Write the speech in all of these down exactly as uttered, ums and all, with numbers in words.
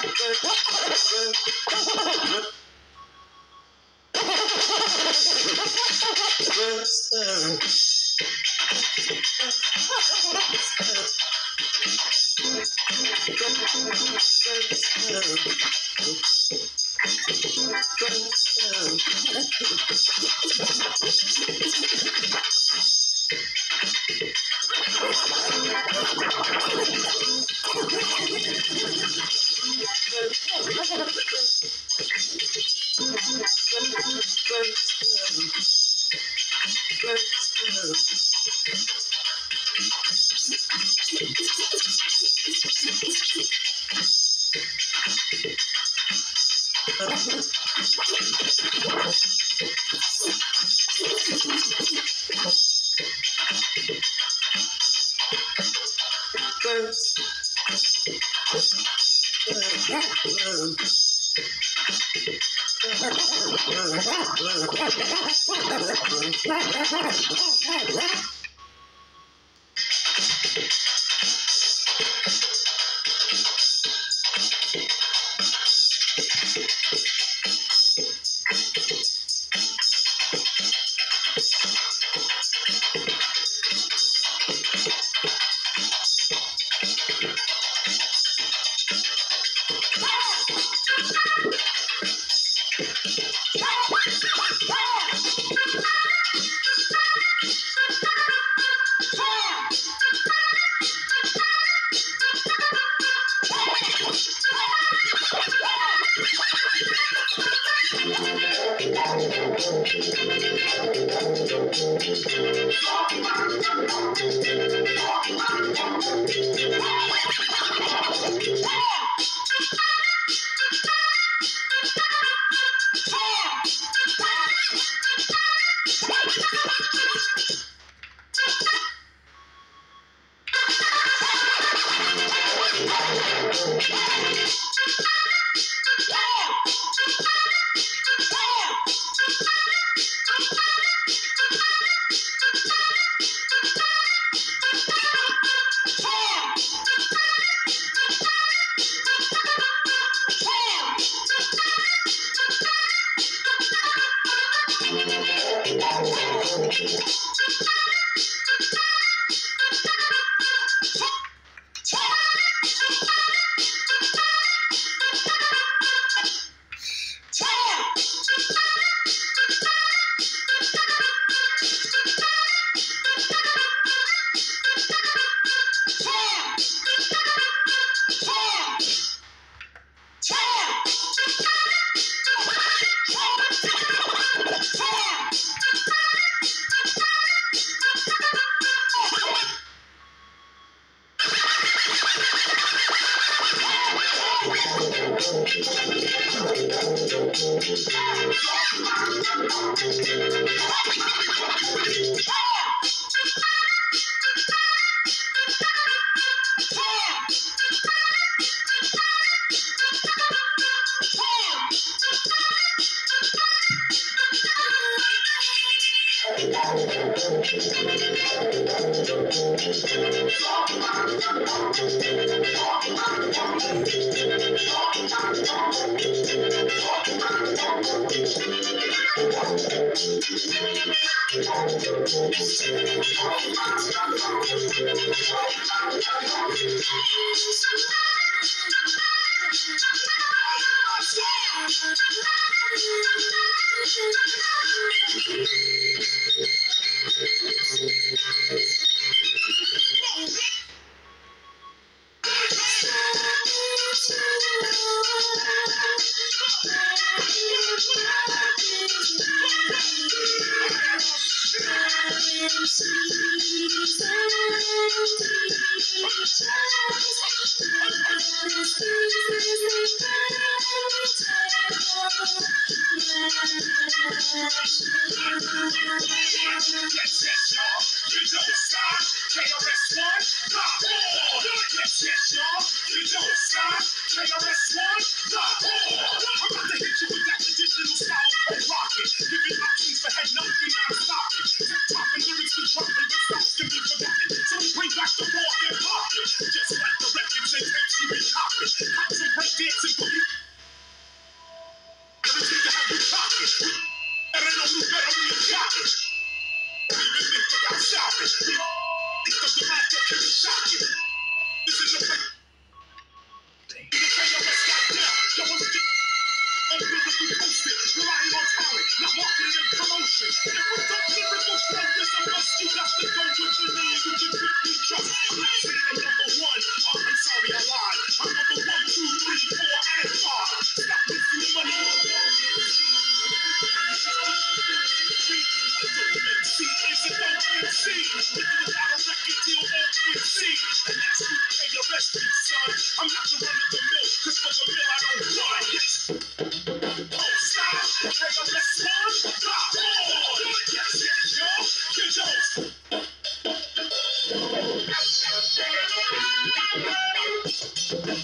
Just like the records and tapes you been copping. Concentrate dancing for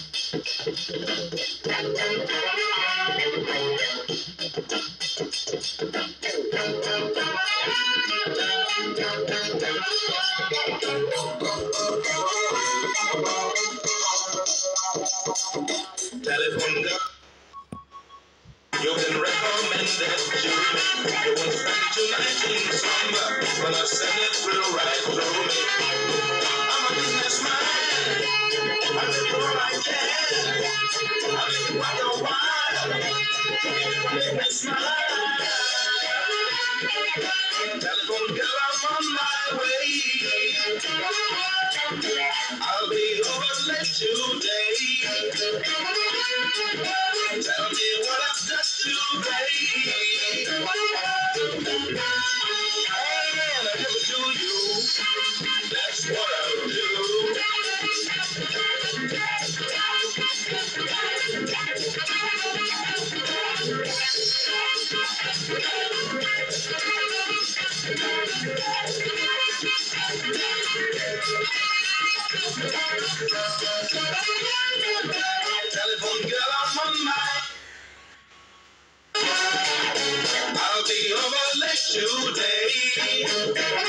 Telephone girl, you've been recommended to me. You want to spend tonight in the summer, when I send it through right through me. I'm a businessman, I do all I can. I make it worth a while. Make me smile. Telephone girl, I'm on my way. I'll be over late today. Tell me what I've done today. And I give it to you. That's what I'll do. Telephone girl, I'm on my. I'll be over late today.